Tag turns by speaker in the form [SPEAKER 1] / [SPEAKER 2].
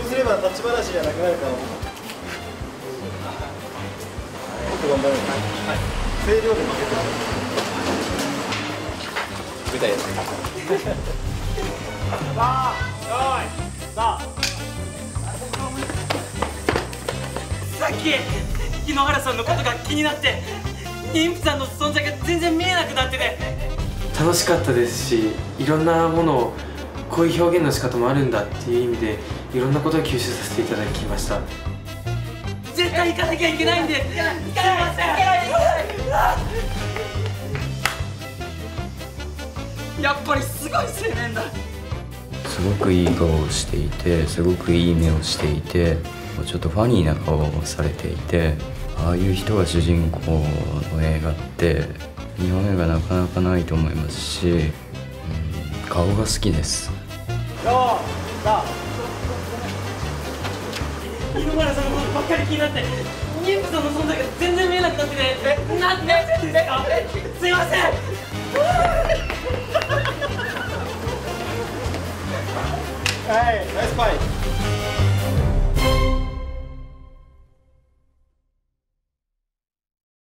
[SPEAKER 1] すれば立ち話じゃなくなるから。もっと頑張る。声量で負けてる。舞台やってる。
[SPEAKER 2] さっき日野原さんのことが気になって妊婦さんの存在が全然見えなくなってて
[SPEAKER 3] 楽しかったですし、いろんなものをこういう表現の仕方もあるんだっていう意味でいろんなことを吸収させていただきました。
[SPEAKER 2] 絶対行かなきゃいけないんで、行かない。やっぱりすごい青年だ。
[SPEAKER 4] すごくいい顔をしていて、すごくいい目をしていて、ちょっとファニーな顔をされていて、ああいう人が主人公の映画って日本映画なかなかないと思いますし、顔が好きです。
[SPEAKER 2] 日野原さんのことばっかり気になって妊婦さんの存在が全然見えなくなってて、なんでですか？すいません。
[SPEAKER 1] はい、ナイスパイ。